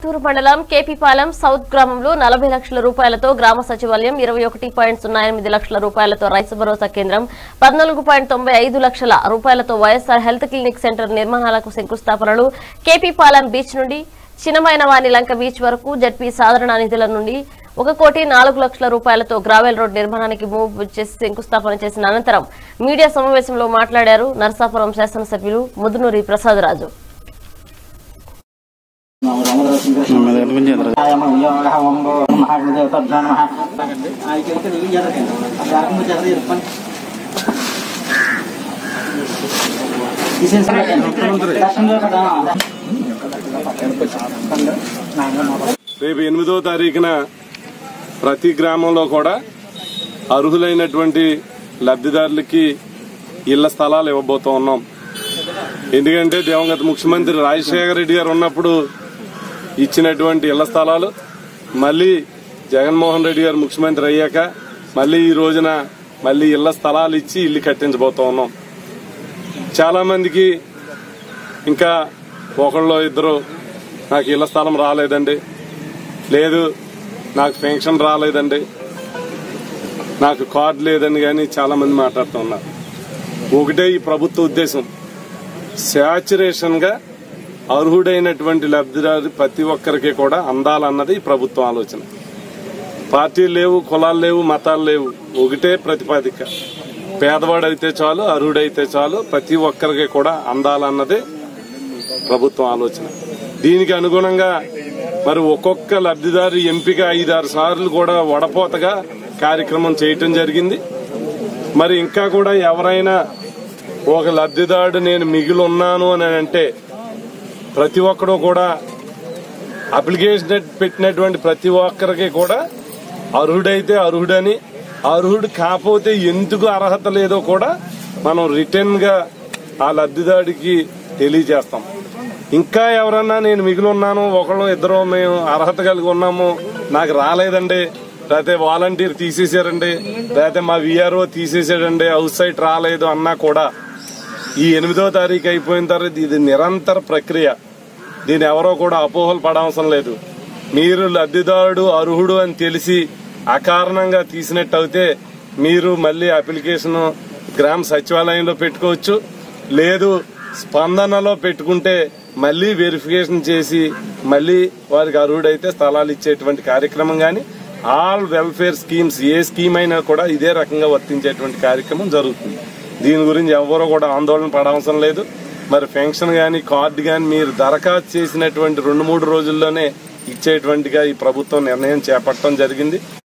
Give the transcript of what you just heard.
తూరు మండలం కేపీపాలెం సౌత్ గ్రామంలో 40 లక్షల రూపాయలతో గ్రామ సచివాలయం, 21.08 లక్షల రూపాయలతో రైతు భరోసా కేంద్రం, 14.95 లక్షల రూపాయలతో వైఎస్ఆర్ హెల్త్ క్లినిక్ సెంటర్ నిర్మాణాలకు శంకుస్థాపనలు. కేపీపాలెం బీచ్ నుండి చిన్నమైనవాని లంక బీచ్ వరకు జడ్పీ సాధారణ నిధుల నుండి 1,04 లక్షల రూపాయలతో గ్రావెల్ రోడ్ నిర్మాణానికి మూవ్ చేసి శంకుస్థాపన చేసిన అనంతరం మీడియా సమావేశంలో మాట్లాడారు నరసాపురం శాసనసభ్యులు ముదునూరి ప్రసాదరాజు. రేపు 8వ తారీఖున ప్రతి గ్రామంలో కూడా అర్హులైనటువంటి లబ్ధిదారులకి ఇళ్ల స్థలాలు ఇవ్వబోతూ ఉన్నాం. ఎందుకంటే దివంగత ముఖ్యమంత్రి రాజశేఖర రెడ్డి గారు ఉన్నప్పుడు ఇచ్చినటువంటి ఇళ్ల స్థలాలు మళ్లీ జగన్మోహన్ రెడ్డి గారు ముఖ్యమంత్రి అయ్యాక మళ్లీ ఈ రోజున మళ్లీ ఇళ్ల స్థలాలు ఇచ్చి ఇల్లు కట్టించబోతూ ఉన్నాం. చాలా మందికి ఇంకా ఒకళ్ళు ఇద్దరు నాకు ఇళ్ల స్థలం రాలేదండి, లేదు నాకు పెన్షన్ రాలేదండి, నాకు కార్డు లేదని కానీ చాలా మంది మాట్లాడుతూ ఉన్నారు. ఒకటే ఈ ప్రభుత్వ ఉద్దేశం, శాచ్యురేషన్ గా అర్హుడైనటువంటి లబ్ధిదారు ప్రతి ఒక్కరికి కూడా అందాలన్నది ఈ ప్రభుత్వం ఆలోచన. పార్టీలు లేవు, కులాలు లేవు, మతాలు లేవు, ఒకటే ప్రతిపాదిక. పేదవాడైతే చాలు, అర్హుడైతే చాలు, ప్రతి ఒక్కరికి కూడా అందాలన్నదే ప్రభుత్వం ఆలోచన. దీనికి అనుగుణంగా మరి ఒక్కొక్క లబ్ధిదారు ఎంపిక 5-6 సార్లు కూడా వడపోతగా కార్యక్రమం చేయటం జరిగింది. మరి ఇంకా కూడా ఎవరైనా ఒక లబ్ధిదారుడు నేను మిగిలి ఉన్నాను అని అంటే ప్రతి ఒక్కరు కూడా అప్లికేషన్ పెట్టినటువంటి ప్రతి ఒక్కరికి కూడా అర్హుడైతే అర్హుడని, అర్హుడు కాకపోతే ఎందుకు అర్హత లేదో కూడా మనం రిటర్న్ గా ఆ లబ్ధిదారుడికి తెలియజేస్తాం. ఇంకా ఎవరన్నా నేను మిగిలి ఉన్నాను, ఒకళ్ళు ఇద్దరు మేము అర్హత కలిగి ఉన్నాము, నాకు రాలేదండి, లేకపోతే వాలంటీర్ తీసేశారండి, లేకపోతే మా విఆర్ఓ తీసేసాడండి, హౌస్ సైట్ రాలేదు అన్నా కూడా ఈ 8వ తారీఖు అయిపోయిన తర్వాత ఇది నిరంతర ప్రక్రియ. దీని ఎవరో కూడా అపోహలు పడవసరం లేదు. మీరు లబ్ధిదారుడు అర్హుడు అని తెలిసి అకారణంగా తీసినట్టు అయితే మీరు మళ్లీ అప్లికేషన్ గ్రామ సచివాలయంలో పెట్టుకోవచ్చు, లేదు స్పందనలో పెట్టుకుంటే మళ్లీ వెరిఫికేషన్ చేసి మళ్లీ వారికి అర్హుడైతే స్థలాలు ఇచ్చేటువంటి కార్యక్రమం గాని ఆల్ వెల్ఫేర్ స్కీమ్స్ ఏ స్కీమ్ అయినా కూడా ఇదే రకంగా వర్తించేటువంటి కార్యక్రమం జరుగుతుంది. దీని గురించి ఎవరో కూడా ఆందోళన పడవసరం లేదు. మరి పెన్షన్ గాని కార్డు గాని మీరు దరఖాస్తు చేసినటువంటి 2-3 రోజుల్లోనే ఇచ్చేటువంటిగా ఈ ప్రభుత్వం నిర్ణయం చేపట్టడం జరిగింది.